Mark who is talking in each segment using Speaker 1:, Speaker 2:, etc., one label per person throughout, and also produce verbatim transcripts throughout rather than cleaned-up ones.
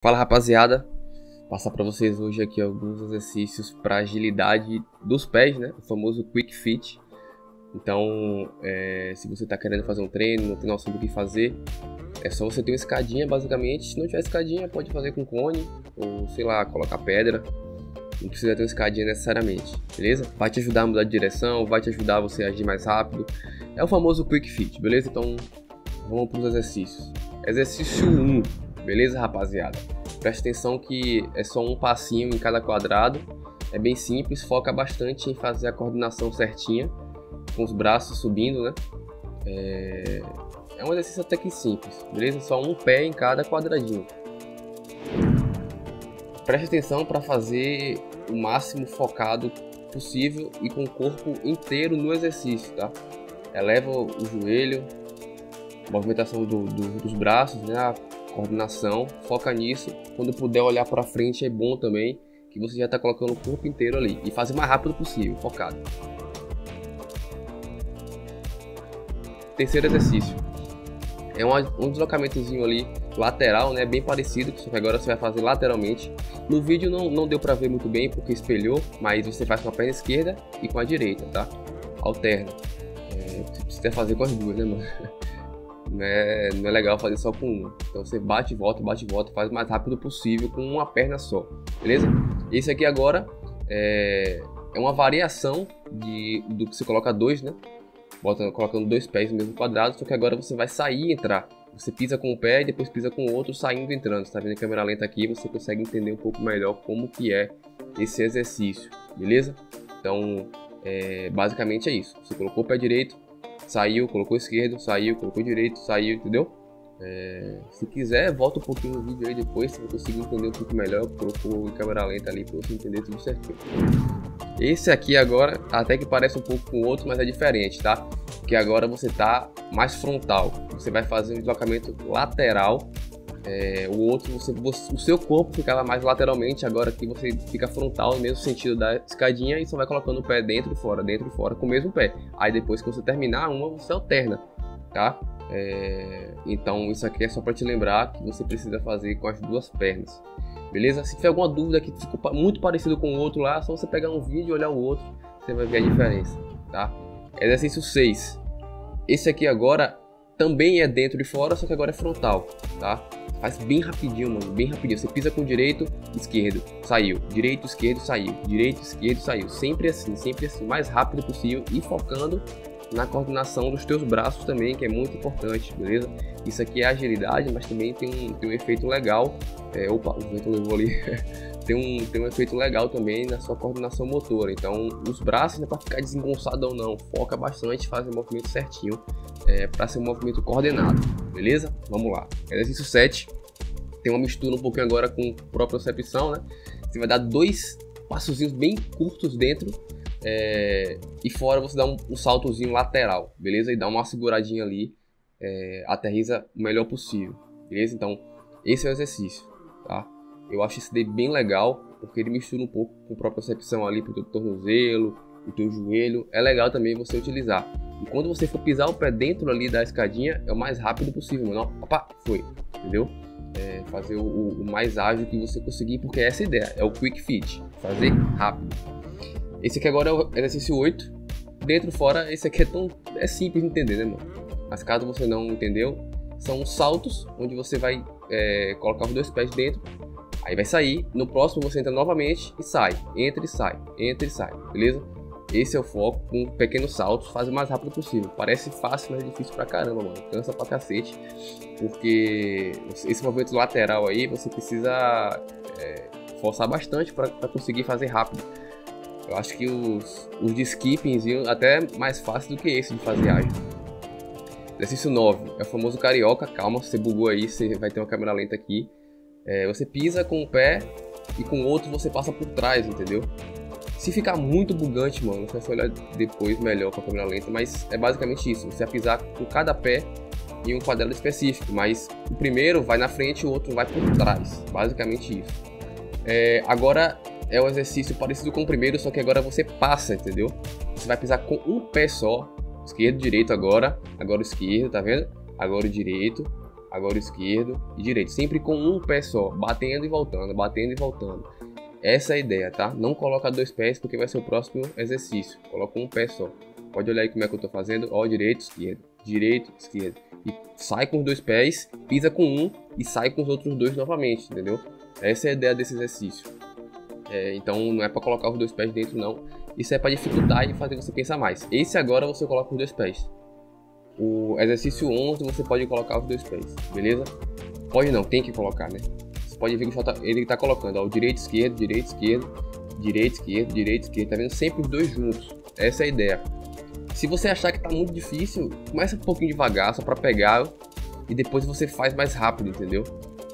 Speaker 1: Fala, rapaziada, passar para vocês hoje aqui alguns exercícios para agilidade dos pés, né? O famoso Quick Fit. Então, é, se você está querendo fazer um treino, não tem noção do que fazer, é só você ter uma escadinha, basicamente. Se não tiver escadinha, pode fazer com cone ou, sei lá, colocar pedra. Não precisa ter uma escadinha necessariamente, beleza? Vai te ajudar a mudar de direção, vai te ajudar a você agir mais rápido. É o famoso Quick Fit, beleza? Então, vamos para os exercícios. Exercício um, beleza, rapaziada? Preste atenção que é só um passinho em cada quadrado. É bem simples, foca bastante em fazer a coordenação certinha, com os braços subindo, né? É, é um exercício até que simples, beleza? Só um pé em cada quadradinho. Preste atenção para fazer o máximo focado possível e com o corpo inteiro no exercício, tá? Eleva o joelho, movimentação do, do, dos braços, né? A coordenação, foca nisso. Quando puder olhar para frente é bom também, que você já está colocando o corpo inteiro ali e fazer o mais rápido possível, focado. Terceiro exercício é um, um deslocamentozinho ali lateral, né, bem parecido, só que agora você vai fazer lateralmente. No vídeo não, não deu para ver muito bem porque espelhou, mas você faz com a perna esquerda e com a direita, tá? Alterna. É, você precisa fazer com as duas, né, mano? Não é, não é legal fazer só com uma. Então você bate e volta, bate e volta, faz o mais rápido possível com uma perna só, beleza? Esse aqui agora é, é uma variação de, do que você coloca dois, né? Bota, colocando dois pés no mesmo quadrado, só que agora você vai sair e entrar. Você pisa com um pé e depois pisa com o outro, saindo e entrando. Você tá vendo a câmera lenta aqui, você consegue entender um pouco melhor como que é esse exercício, beleza? Então, é, basicamente é isso. Você colocou o pé direito, saiu, colocou esquerdo, saiu, colocou direito, saiu, entendeu? É, se quiser, volta um pouquinho no vídeo aí depois, se você conseguir entender um pouco melhor, eu coloco em câmera lenta ali para você entender tudo certinho. Esse aqui agora, até que parece um pouco com o outro, mas é diferente, tá? Porque agora você tá mais frontal, você vai fazer um deslocamento lateral, é, o outro, você, você, o seu corpo ficava mais lateralmente, agora aqui você fica frontal no mesmo sentido da escadinha e só vai colocando o pé dentro e fora, dentro e fora com o mesmo pé. Aí depois que você terminar uma, você alterna, tá? É, então isso aqui é só para te lembrar que você precisa fazer com as duas pernas, beleza? Se tiver alguma dúvida que ficou muito parecido com o outro lá, é só você pegar um vídeo e olhar o outro, você vai ver a diferença, tá? Exercício seis. Esse aqui agora também é dentro e fora, só que agora é frontal, tá? Faz bem rapidinho, mano, bem rapidinho. Você pisa com o direito, esquerdo, saiu. Direito, esquerdo, saiu. Direito, esquerdo, saiu. Sempre assim, sempre assim, o mais rápido possível e focando na coordenação dos teus braços também, que é muito importante, beleza? Isso aqui é agilidade, mas também tem um, tem um efeito legal. É, opa, o vento levou ali. tem, um, tem um efeito legal também na sua coordenação motora. Então, os braços não é para ficar desengonçado ou não. Foca bastante, faz o movimento certinho, é, para ser um movimento coordenado, beleza? Vamos lá. Exercício sete. Tem uma mistura um pouquinho agora com propriocepção, né? Você vai dar dois passozinhos bem curtos dentro. É, e fora você dá um, um saltozinho lateral, beleza? E dá uma seguradinha ali, é, aterriza o melhor possível, beleza? Então, esse é o exercício, tá? Eu acho esse daí bem legal, porque ele mistura um pouco com propriocepção ali pro teu tornozelo, o teu joelho. É legal também você utilizar. E quando você for pisar o pé dentro ali da escadinha, é o mais rápido possível, mano. Opa, foi, entendeu? É, fazer o, o mais ágil que você conseguir, porque é essa a ideia, é o Quick Fit, fazer rápido. Esse aqui agora é o exercício oito. Dentro e fora, esse aqui é tão é simples de entender, né, mano? Mas caso você não entendeu, são saltos onde você vai é, colocar os dois pés dentro, aí vai sair. No próximo você entra novamente e sai. Entra e sai, entra e sai, beleza? Esse é o foco, com pequenos saltos, faz o mais rápido possível. Parece fácil, mas é difícil pra caramba, mano. Cansa pra cacete, porque esse movimento lateral aí você precisa é, forçar bastante para conseguir fazer rápido. Eu acho que os, os de skipping iam até mais fácil do que esse de fazer ágil. Exercício nove. É o famoso carioca. Calma, você bugou aí, você vai ter uma câmera lenta aqui. É, você pisa com o pé e com o outro você passa por trás, entendeu? Se ficar muito bugante, mano, você vai olhar depois melhor com a câmera lenta, mas é basicamente isso. Você vai pisar com cada pé em um quadrado específico, mas o primeiro vai na frente e o outro vai por trás. Basicamente isso. É, agora... é um exercício parecido com o primeiro, só que agora você passa, entendeu? Você vai pisar com um pé só, esquerdo, direito agora, agora o esquerdo, tá vendo? Agora o direito, agora o esquerdo e direito, sempre com um pé só, batendo e voltando, batendo e voltando. Essa é a ideia, tá? Não coloca dois pés porque vai ser o próximo exercício, coloca um pé só. Pode olhar aí como é que eu tô fazendo, ó, direito, esquerdo, direito, esquerdo, e sai com os dois pés, pisa com um e sai com os outros dois novamente, entendeu? Essa é a ideia desse exercício. É, então não é para colocar os dois pés dentro não, isso é para dificultar e fazer você pensar mais. Esse agora você coloca os dois pés. O exercício onze você pode colocar os dois pés, beleza? Pode não, tem que colocar, né? Você pode ver que ele está colocando, ó, o direito, esquerdo, direito, esquerdo, direito, esquerdo, direito, esquerdo, tá vendo? Sempre os dois juntos, essa é a ideia. Se você achar que tá muito difícil, começa um pouquinho devagar, só para pegar e depois você faz mais rápido, entendeu?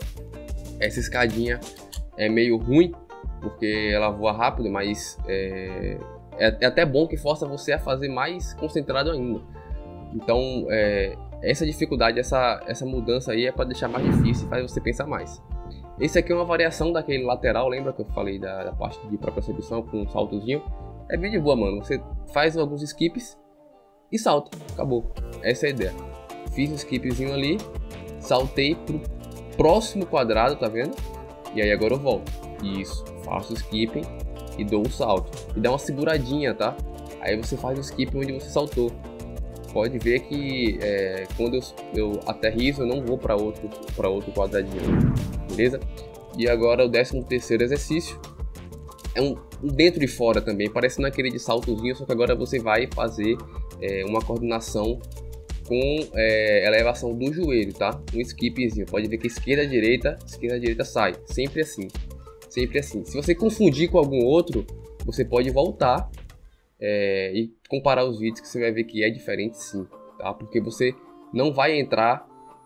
Speaker 1: Essa escadinha é meio ruim, porque ela voa rápido, mas é, é, é até bom que força você a fazer mais concentrado ainda. Então, é, essa dificuldade, essa, essa mudança aí é para deixar mais difícil e faz você pensar mais. Esse aqui é uma variação daquele lateral, lembra que eu falei da, da parte de propriocepção com um saltozinho? É bem de boa, mano. Você faz alguns skips e salta, acabou. Essa é a ideia. Fiz um skipzinho ali, saltei pro próximo quadrado, tá vendo? E aí agora eu volto. Isso, faço o skipping e dou um salto. E dá uma seguradinha, tá? Aí você faz o skip onde você saltou. Pode ver que é, quando eu, eu aterrizo, eu não vou para outro, para outro quadradinho, beleza? E agora o décimo terceiro exercício é um, um dentro e fora também, parecendo aquele de saltozinho, só que agora você vai fazer é, uma coordenação com é, elevação do joelho, tá? Um skipzinho, pode ver que esquerda, direita, esquerda, direita sai, sempre assim, sempre assim. Se você confundir com algum outro, você pode voltar É, e comparar os vídeos que você vai ver que é diferente sim, tá? Porque você não vai entrar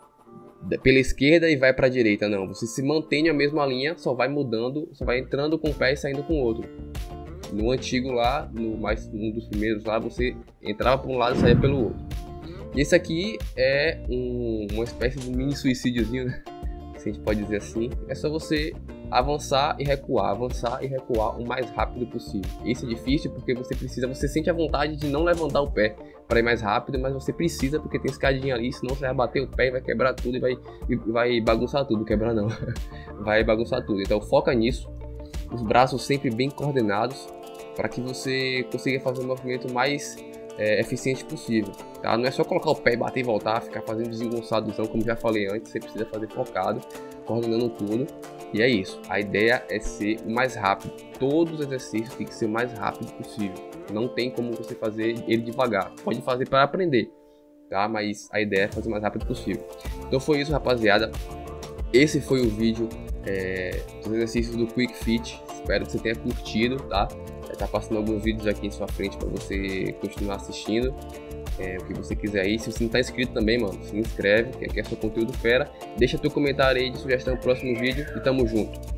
Speaker 1: pela esquerda e vai para a direita, não. Você se mantém na mesma linha, só vai mudando, só vai entrando com um pé e saindo com o outro. No antigo lá, no mais um dos primeiros lá, você entrava por um lado e saía pelo outro. E esse aqui é um, uma espécie de mini suicídiozinho, né? Se a gente pode dizer assim. É só você avançar e recuar, avançar e recuar o mais rápido possível. Isso é difícil porque você precisa, você sente a vontade de não levantar o pé para ir mais rápido, mas você precisa porque tem escadinha ali, senão você vai bater o pé e vai quebrar tudo e vai, e vai bagunçar tudo. Quebrar não, vai bagunçar tudo. Então foca nisso, os braços sempre bem coordenados para que você consiga fazer o movimento mais é, eficiente possível, tá? Não é só colocar o pé e bater e voltar, ficar fazendo desengonçadozão, como já falei antes, você precisa fazer focado, coordenando tudo. E é isso, a ideia é ser o mais rápido. Todos os exercícios tem que ser o mais rápido possível. Não tem como você fazer ele devagar. Pode fazer para aprender, tá? Mas a ideia é fazer o mais rápido possível. Então foi isso, rapaziada. Esse foi o vídeo é, dos exercícios do Quick Fit. Espero que você tenha curtido, tá? Tá passando alguns vídeos aqui em sua frente para você continuar assistindo. É, o que você quiser aí. Se você não tá inscrito também, mano, se inscreve, que aqui é só conteúdo fera. Deixa teu comentário aí de sugestão pro próximo vídeo e tamo junto.